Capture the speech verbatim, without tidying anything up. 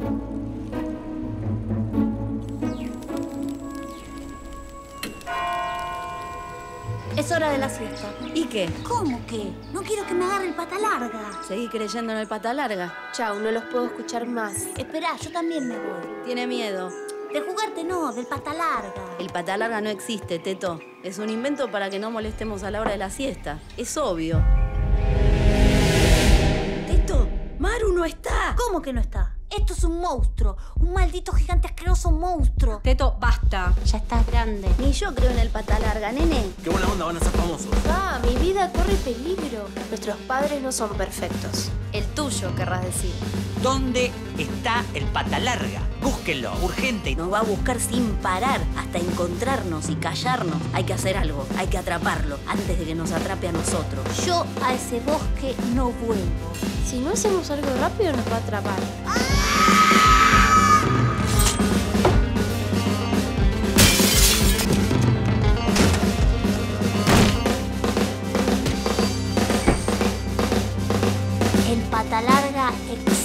Es hora de la siesta. ¿Y qué? ¿Cómo qué? No quiero que me agarre el pata larga. Seguí creyendo en el pata larga. Chau, no los puedo escuchar más. Esperá, yo también me voy. Tiene miedo. De jugarte no, del pata larga. El pata larga no existe, Teto. Es un invento para que no molestemos a la hora de la siesta. Es obvio. Teto, Maru no está. ¿Cómo que no está? Esto es un monstruo. Un maldito gigante asqueroso monstruo. Teto, basta. Ya estás grande. Ni yo creo en el pata larga, nene. Qué buena onda, van a ser famosos. Ah, mi vida corre peligro. Nuestros padres no son perfectos. El tuyo, querrás decir. ¿Dónde está el pata larga? Búsquenlo, urgente. Nos va a buscar sin parar hasta encontrarnos y callarnos. Hay que hacer algo, hay que atraparlo antes de que nos atrape a nosotros. Yo a ese bosque no vuelvo. Si no hacemos algo rápido, nos va a atrapar. El pata larga existe.